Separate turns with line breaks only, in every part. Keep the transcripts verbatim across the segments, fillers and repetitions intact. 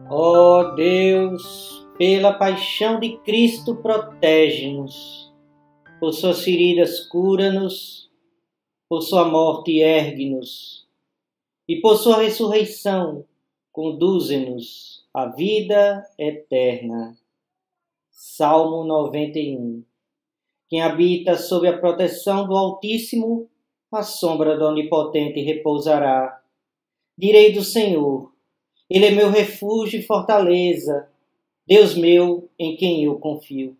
Ó Deus, pela paixão de Cristo, protege-nos. Por suas feridas, cura-nos. Por sua morte, ergue-nos. E por sua ressurreição, conduze-nos à vida eterna. Salmo noventa e um. Quem habita sob a proteção do Altíssimo, à sombra do Onipotente repousará. Direi do Senhor: Ele é meu refúgio e fortaleza, Deus meu, em quem eu confio.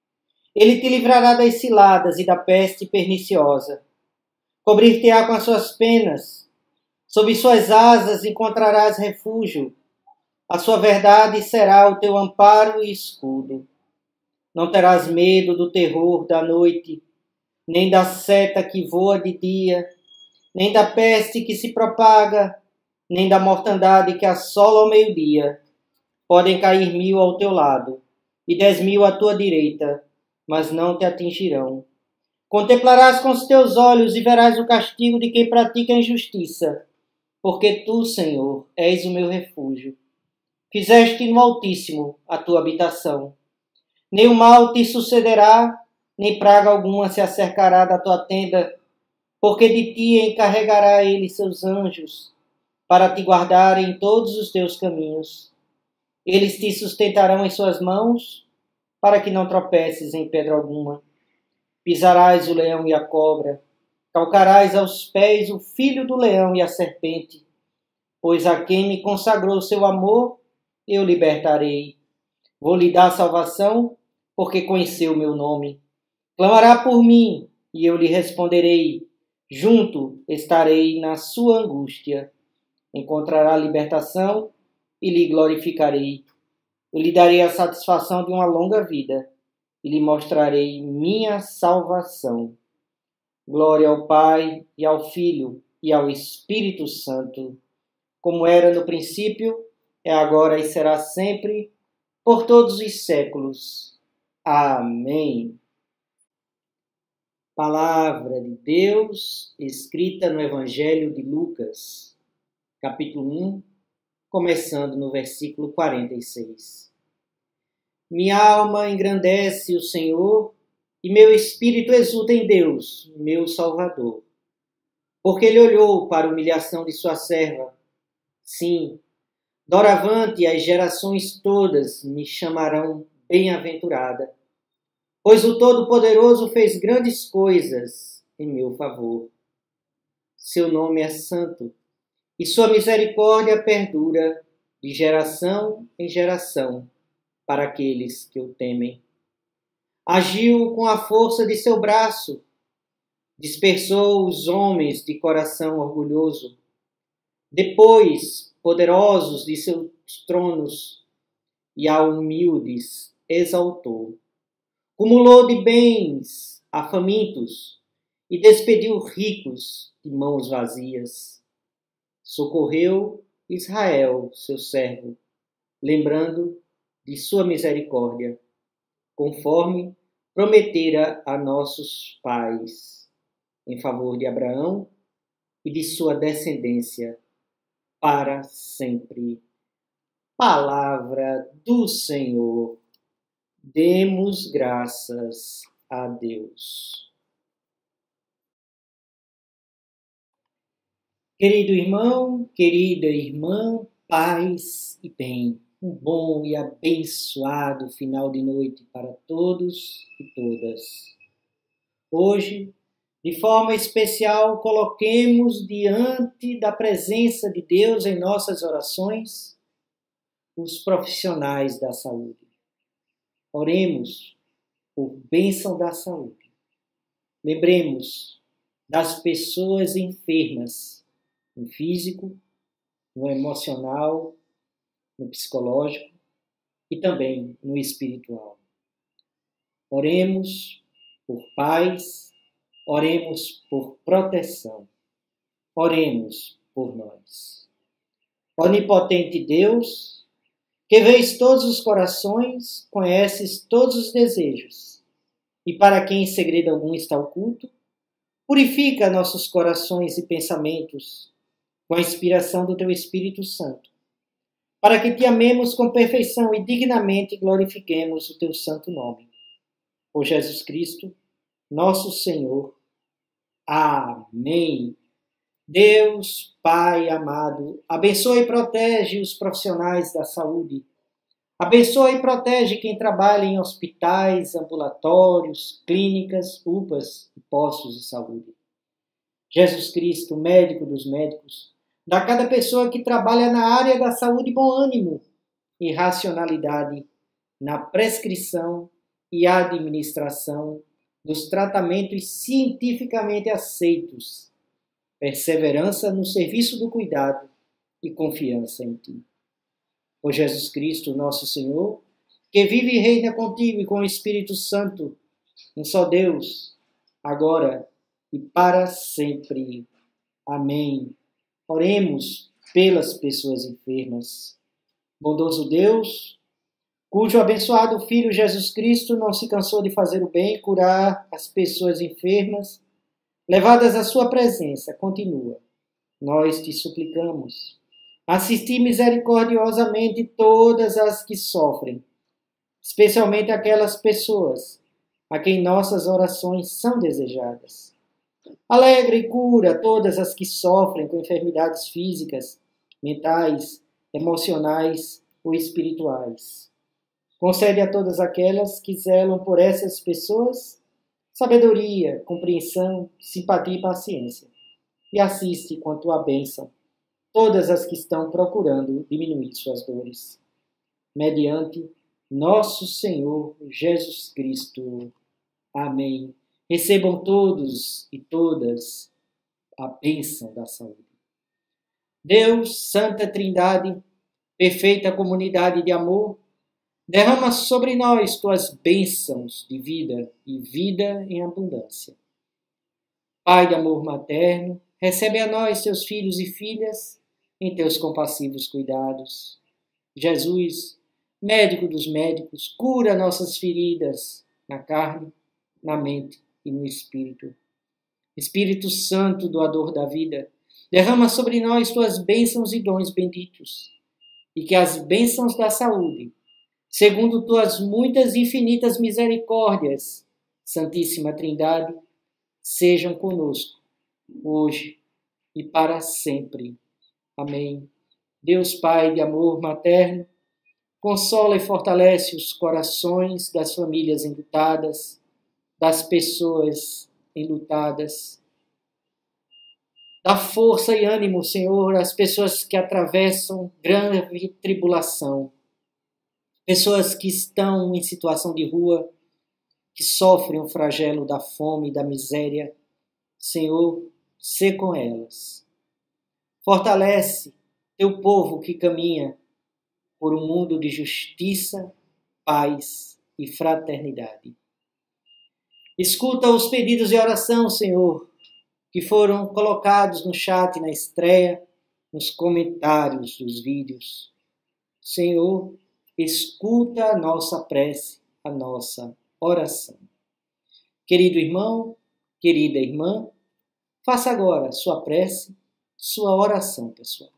Ele te livrará das ciladas e da peste perniciosa. Cobrir-te-á com as suas penas, sob suas asas encontrarás refúgio. A sua verdade será o teu amparo e escudo. Não terás medo do terror da noite, nem da seta que voa de dia, nem da peste que se propaga, nem da mortandade que assola ao meio-dia. Podem cair mil ao teu lado, e dez mil à tua direita, mas não te atingirão. Contemplarás com os teus olhos e verás o castigo de quem pratica a injustiça, porque tu, Senhor, és o meu refúgio. Fizeste no Altíssimo a tua habitação. Nem o mal te sucederá, nem praga alguma se acercará da tua tenda, porque de ti encarregará ele seus anjos, para te guardarem em todos os teus caminhos. Eles te sustentarão em suas mãos, para que não tropeces em pedra alguma. Pisarás o leão e a cobra, calcarás aos pés o filho do leão e a serpente. Pois a quem me consagrou seu amor, eu libertarei. Vou-lhe dar salvação, porque conheceu o meu nome. Clamará por mim, e eu lhe responderei. Junto estarei na sua angústia. Encontrará libertação e lhe glorificarei. Eu lhe darei a satisfação de uma longa vida e lhe mostrarei minha salvação. Glória ao Pai, e ao Filho, e ao Espírito Santo, como era no princípio, é agora e será sempre, por todos os séculos. Amém. Palavra de Deus, escrita no Evangelho de Lucas, capítulo um, começando no versículo quarenta e seis. Minha alma engrandece o Senhor, e meu espírito exulta em Deus, meu Salvador. Porque ele olhou para a humilhação de sua serva. Sim, doravante as gerações todas me chamarão bem-aventurada, pois o Todo-Poderoso fez grandes coisas em meu favor. Seu nome é santo, e sua misericórdia perdura de geração em geração para aqueles que o temem. Agiu com a força de seu braço, dispersou os homens de coração orgulhoso. Depois, poderosos de seus tronos, e a humildes exaltou. Cumulou de bens a famintos e despediu ricos de mãos vazias. Socorreu Israel, seu servo, lembrando de sua misericórdia, conforme prometera a nossos pais, em favor de Abraão e de sua descendência, para sempre. Palavra do Senhor. Demos graças a Deus. Querido irmão, querida irmã, paz e bem. Um bom e abençoado final de noite para todos e todas. Hoje, de forma especial, coloquemos diante da presença de Deus em nossas orações os profissionais da saúde. Oremos por bênção da saúde. Lembremos das pessoas enfermas, no físico, no emocional, no psicológico e também no espiritual. Oremos por paz, oremos por proteção, oremos por nós. Onipotente Deus, que vês todos os corações, conheces todos os desejos, e para quem em segredo algum está oculto, purifica nossos corações e pensamentos com a inspiração do teu Espírito Santo, para que te amemos com perfeição e dignamente glorifiquemos o teu santo nome. Por Jesus Cristo, nosso Senhor. Amém. Deus, Pai amado, abençoe e protege os profissionais da saúde. Abençoe e protege quem trabalha em hospitais, ambulatórios, clínicas, U P As e postos de saúde. Jesus Cristo, médico dos médicos, dá a cada pessoa que trabalha na área da saúde bom ânimo e racionalidade na prescrição e administração dos tratamentos cientificamente aceitos, perseverança no serviço do cuidado e confiança em Ti. Por Jesus Cristo, nosso Senhor, que vive e reina contigo e com o Espírito Santo, um só Deus, agora e para sempre. Amém. Oremos pelas pessoas enfermas. Bondoso Deus, cujo abençoado Filho Jesus Cristo não se cansou de fazer o bem e curar as pessoas enfermas, levadas à sua presença, continua. Nós te suplicamos. Assisti misericordiosamente todas as que sofrem, especialmente aquelas pessoas a quem nossas orações são desejadas. Alegra e cura todas as que sofrem com enfermidades físicas, mentais, emocionais ou espirituais. Concede a todas aquelas que zelam por essas pessoas sabedoria, compreensão, simpatia e paciência. E assiste com a tua bênção todas as que estão procurando diminuir suas dores. Mediante nosso Senhor Jesus Cristo. Amém. Recebam todos e todas a bênção da saúde. Deus, Santa Trindade, perfeita comunidade de amor, derrama sobre nós tuas bênçãos de vida e vida em abundância. Pai de amor materno, recebe a nós, teus filhos e filhas, em teus compassivos cuidados. Jesus, médico dos médicos, cura nossas feridas na carne, na mente e no espírito. Espírito Santo, doador da vida, derrama sobre nós tuas bênçãos e dons benditos, e que as bênçãos da saúde, segundo tuas muitas e infinitas misericórdias, Santíssima Trindade, sejam conosco, hoje e para sempre. Amém. Deus Pai de amor materno, consola e fortalece os corações das famílias enlutadas, das pessoas enlutadas. Dá força e ânimo, Senhor, às pessoas que atravessam grande tribulação, pessoas que estão em situação de rua, que sofrem o flagelo da fome e da miséria. Senhor, sê com elas. Fortalece teu povo que caminha por um mundo de justiça, paz e fraternidade. Escuta os pedidos de oração, Senhor, que foram colocados no chat, na estreia, nos comentários dos vídeos. Senhor, escuta a nossa prece, a nossa oração. Querido irmão, querida irmã, faça agora sua prece, sua oração pessoal.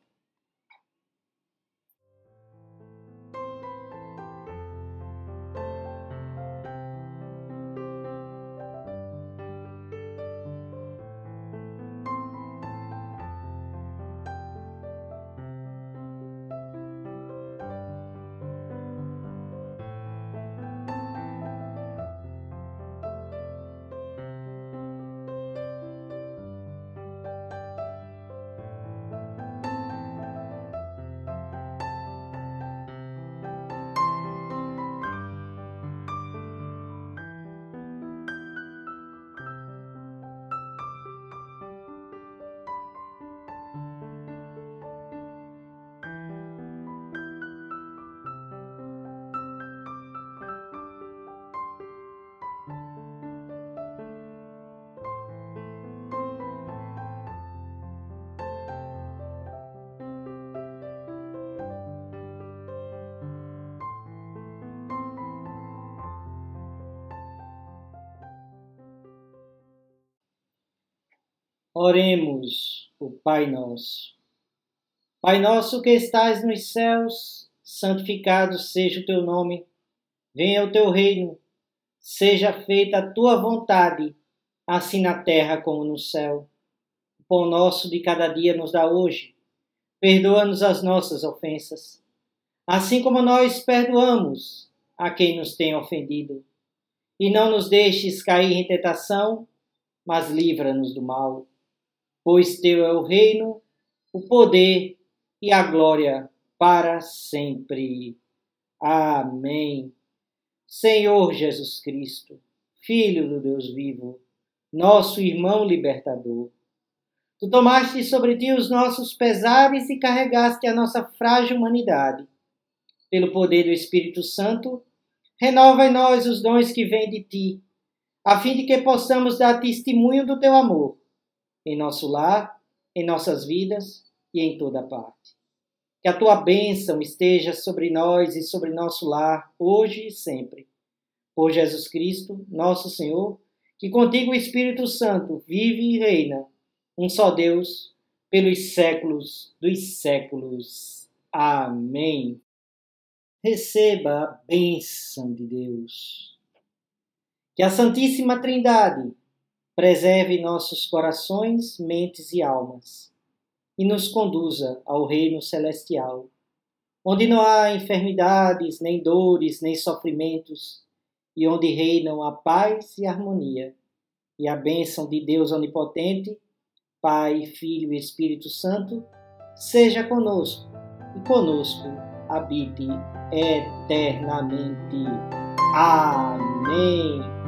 Oremos o Pai Nosso. Pai nosso que estais nos céus, santificado seja o teu nome. Venha o teu reino. Seja feita a tua vontade, assim na terra como no céu. O pão nosso de cada dia nos dá hoje. Perdoa-nos as nossas ofensas, assim como nós perdoamos a quem nos tem ofendido. E não nos deixes cair em tentação, mas livra-nos do mal. Pois teu é o reino, o poder e a glória para sempre. Amém. Senhor Jesus Cristo, Filho do Deus vivo, nosso irmão libertador, tu tomaste sobre ti os nossos pesares e carregaste a nossa frágil humanidade. Pelo poder do Espírito Santo, renova em nós os dons que vêm de ti, a fim de que possamos dar testemunho do teu amor, em nosso lar, em nossas vidas e em toda parte. Que a tua bênção esteja sobre nós e sobre nosso lar, hoje e sempre. Por Jesus Cristo, nosso Senhor, que contigo o Espírito Santo vive e reina, um só Deus, pelos séculos dos séculos. Amém. Receba a bênção de Deus. Que a Santíssima Trindade preserve nossos corações, mentes e almas e nos conduza ao reino celestial, onde não há enfermidades, nem dores, nem sofrimentos, e onde reinam a paz e a harmonia, e a bênção de Deus Onipotente, Pai, Filho e Espírito Santo, seja conosco e conosco habite eternamente. Amém.